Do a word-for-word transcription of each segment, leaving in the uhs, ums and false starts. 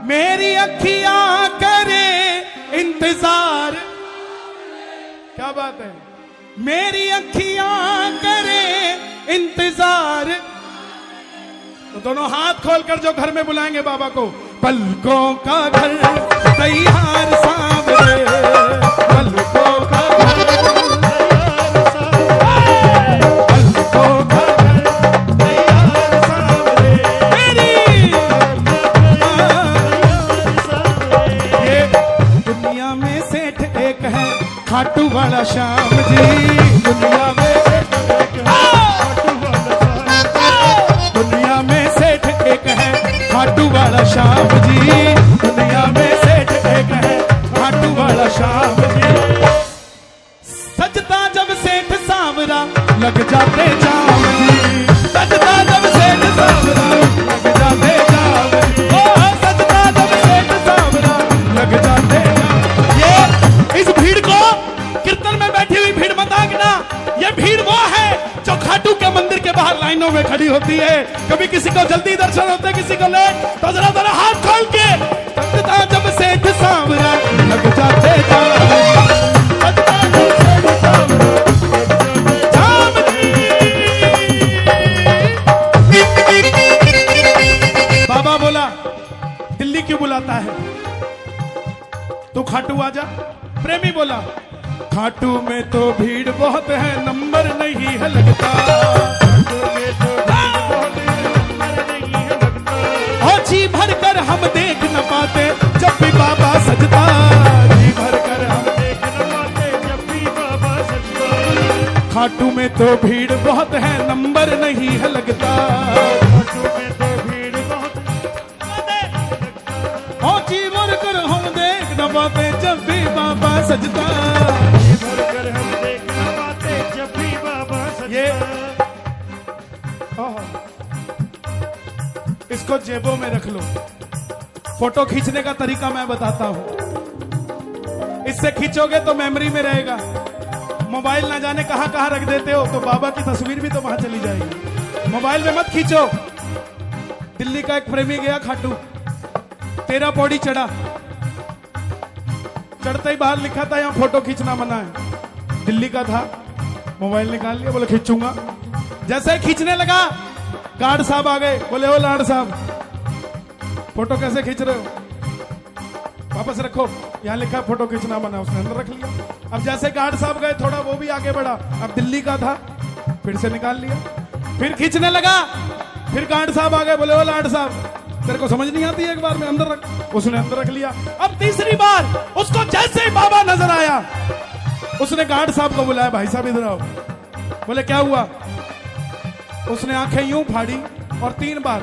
मेरी अखियां करे इंतजार। क्या बात है, मेरी अखियां करे इंतजार। तो दोनों हाथ खोलकर जो घर में बुलाएंगे बाबा को, पलकों का घर तैयार सामने, पलकों का घर तैयार सामने, पलकों का घर तैयार सामने, मेरी ये दुनिया में सेठ एक है खाटू वाला श्याम जी, दुनिया में खाटू वाला श्याम जी, दुनिया में सेठ एक है खाटू वाला श्याम जी। सजता जब सेठ सांवरा लग जाते जाम जी, सजता जब सेठ सांवरा लग जाते जाम जी, ओ सजता जब सेठ सांवरा लग जाते जाम। ये इस भीड़ को, कीर्तन में बैठी हुई भीड़ मत आंकना, ये भीड़ वो है जो खाटू के मंदिर के बाहर लाइनों में खड़ी होती है। कभी किसी को जल्दी दर्शन होते, किसी को लेट, तो जरा जरा हाथ खोल के, सजता जब सेठ सांवरा लग जाते जाम, सजता जब सेठ सांवरा जाम जी। बाबा बोला दिल्ली क्यों बुलाता है, तू खाटू आजा। प्रेमी बोला खाटू में तो भीड़ बहुत है, नंबर नहीं है लगता, खाटू में तो भीड़ बहुत है, नंबर नहीं है लगता। हो जी भर कर हम देख न पाते जब भी बाबा सजता, जी भर कर हम देख न पाते जब भी बाबा सजता। खाटू में तो भीड़ बहुत है, नंबर नहीं है लगता, खाटू में तो भीड़ बहुत है। हो जी भर कर हम देख न पाते जब भी बाबा सजता, इसको जेबों में रख लो। फोटो खींचने का तरीका मैं बताता हूं, इससे खींचोगे तो मेमोरी में रहेगा। मोबाइल ना जाने कहां कहां रख देते हो, तो बाबा की तस्वीर भी तो वहां चली जाएगी। मोबाइल में मत खींचो। दिल्ली का एक प्रेमी गया खाटू, तेरह पौड़ी चढ़ा, चढ़ते ही बाहर लिखा था यहां फोटो खींचना मना है। दिल्ली का था, मोबाइल निकाल लिया, बोले खींचूंगा। जैसे ही खींचने लगा, गार्ड साहब आ गए, बोले ओ लाड साहब फोटो कैसे खींच रहे हो, वापस रखो, यहाँ लिखा फोटो खींचना मना। उसने अंदर रख लिया। अब जैसे गार्ड साहब गए, थोड़ा वो भी आगे बढ़ा, अब दिल्ली का था, फिर से निकाल लिया, फिर खींचने लगा, फिर गार्ड साहब आ गए, बोले ओ लाड साहब तेरे को समझ नहीं आती, एक बार में अंदर रख। उसने अंदर रख लिया। अब तीसरी बार उसको जैसे ही बाबा नजर आया, उसने गार्ड साहब को बुलाया, भाई साहब इधर आओ। बोले क्या हुआ? उसने आंखें यूं फाड़ी और तीन बार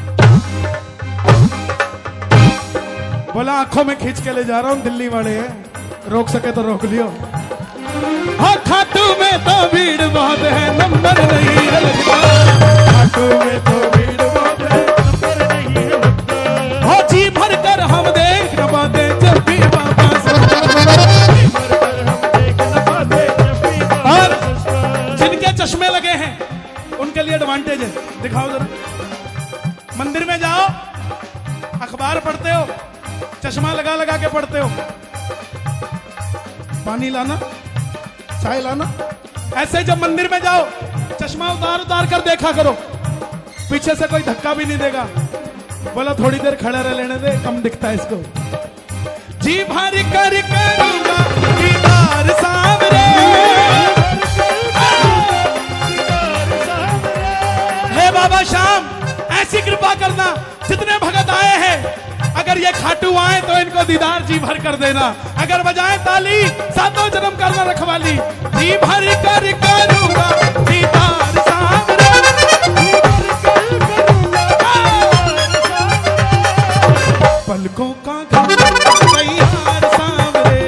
बोला आंखों में खींच के ले जा रहा हूं, दिल्ली वाले हैं, रोक सके तो रोक लियो। हाँ खाटू में तो भीड़ बहुत है, नंबर नहीं है लगता, खाटू में तो भीड़ बहुत है, नंबर नहीं है लगता। हो जी भर कर हम देख न पाते जब भी बाबा सजता, जी भर कर हम देख न पाते जब भी बाबा सजता। जिनके चश्मे लगे हैं उनके लिए एडवांटेज है, दिखाओ जरा। मंदिर में जाओ, अखबार पढ़ते हो, चश्मा लगा लगा के पढ़ते हो, पानी लाना, चाय लाना। ऐसे जब मंदिर में जाओ, चश्मा उतार उतार कर देखा करो, पीछे से कोई धक्का भी नहीं देगा। बोला थोड़ी देर खड़ा रह लेने दे, कम दिखता है इसको। जी भर कर करूंगा दीदार सामने, हे बाबा श्याम ऐसी कृपा करना, जितने भगत आए हैं अगर ये खाटू आए तो इनको दीदार जी भर कर देना। अगर बजाए ताली, सातों जन्म करना रखवाली। जी भर कर करूंगा दीदार सामने, पलकों का घर तैयार सामने।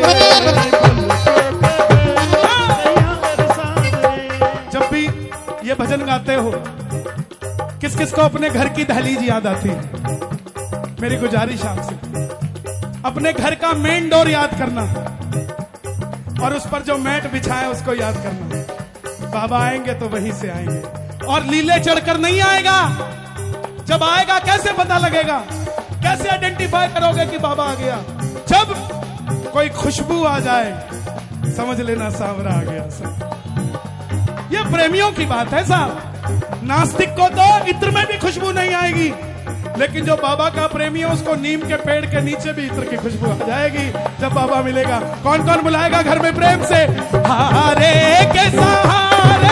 जब भी ये भजन गाते हो, किस किस को अपने घर की दहलीज याद आती है? मेरी गुजारिश आपसे, अपने घर का मेन डोर याद करना और उस पर जो मैट बिछाए उसको याद करना। बाबा आएंगे तो वहीं से आएंगे, और लीले चढ़कर नहीं आएगा। जब आएगा कैसे पता लगेगा? कैसे आइडेंटिफाई करोगे कि बाबा आ गया? जब कोई खुशबू आ जाए समझ लेना सांवरा आ गया साहब। ये प्रेमियों की बात है साहब। नास्तिक को तो इत्र में भी खुशबू नहीं आएगी, लेकिन जो बाबा का प्रेमी है उसको नीम के पेड़ के नीचे भी इत्र की खुशबू आ जाएगी जब बाबा मिलेगा। कौन कौन बुलाएगा घर में प्रेम से? हारे के सहारे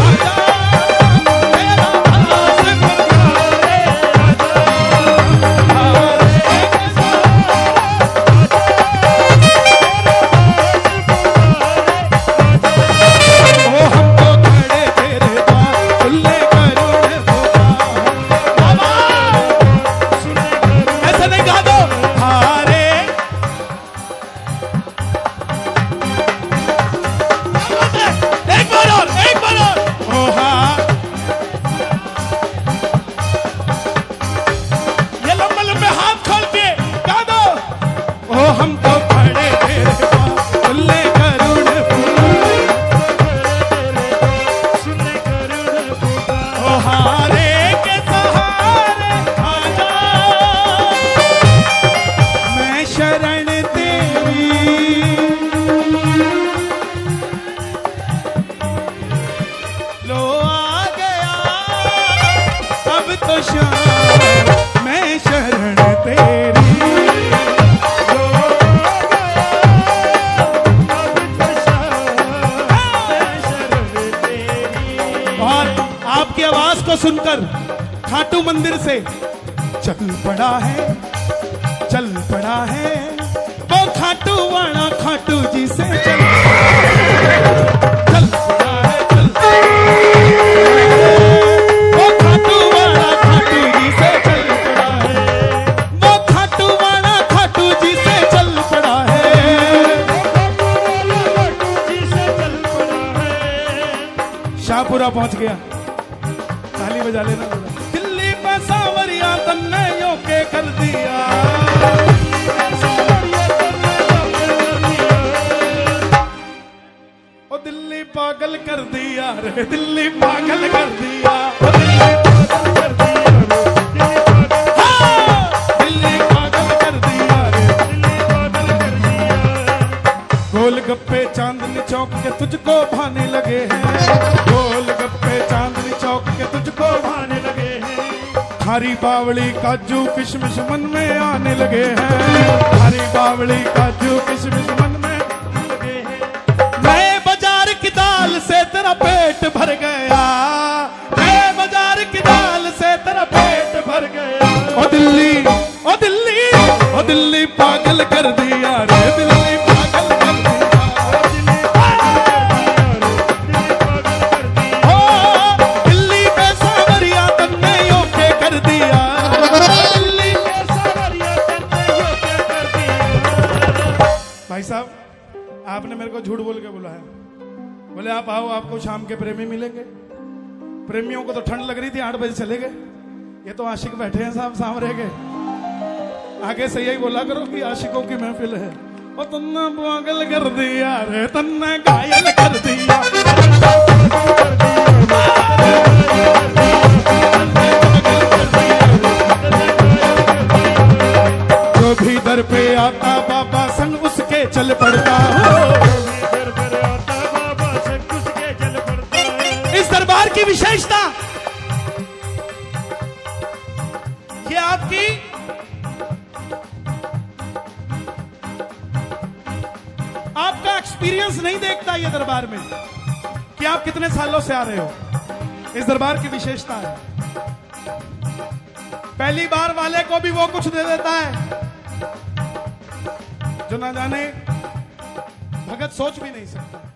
सुनकर खाटू मंदिर से चल पड़ा है, चल पड़ा है वो खाटू वाला खाटू जी से चल चल पड़ा है, चल वो खाटू वाला खाटू जी से चल पड़ा है, वो खाटू वाला खाटू जी से चल पड़ा है, शाहपुरा पहुंच गया। ताली बजा लेना। दिल्ली पे सांवरिया तन्ने यो के कर दिया, ओ दिल्ली पागल कर दिया रे, दिल्ली पागल कर दिया, ओ दिल्ली पागल कर दिया, दिल्ली पागल कर दिया रे, दिल्ली पागल कर दिया। गोलगप्पे चांदनी चौक के तुझको भाने लगे हैं, गोलगप्पे चांदनी चौक के तुझको भाने लगे हैं, हरी बावली काजू किशमिश मन में आने लगे हैं, हरी बावली काजू किशमिश मन में आने लगे हैं। नए बाजार की दाल से तेरा पेट भर गया, नए बाजार की दाल से तेरा पेट भर गया, ओ दिल्ली ओ दिल्ली ओ दिल्ली पागल कर दिया रे, दिल्ली पागल कर दिया, दिल्ली पागल कर दिया, ओ दिल्ली पे सांवरिया तन्ने यो के कर दिया, दिल्ली पे सांवरिया तन्ने यो के कर दिया। भाई साहब आपने मेरे को झूठ बोल के बुलाया, बोले आप आओ आपको शाम के प्रेमी मिलेंगे। प्रेमियों को तो ठंड लग रही थी, आठ बजे चले गए। ये तो आशिक बैठे हैं साहब सांवरे के। आगे से यही बोला करो कि आशिकों की महफिल है। और तन्ना पागल कर दिया रे, तन्ना घायल कर दिया, जो भी दर पे आता बाबा संग उसके चल पड़ता हो, इस दरबार की विशेषता ये आपकी आपका एक्सपीरियंस नहीं देखता ये दरबार में कि आप कितने सालों से आ रहे हो। इस दरबार की विशेषता है पहली बार वाले को भी वो कुछ दे देता है जो ना जाने भगत सोच भी नहीं सकता।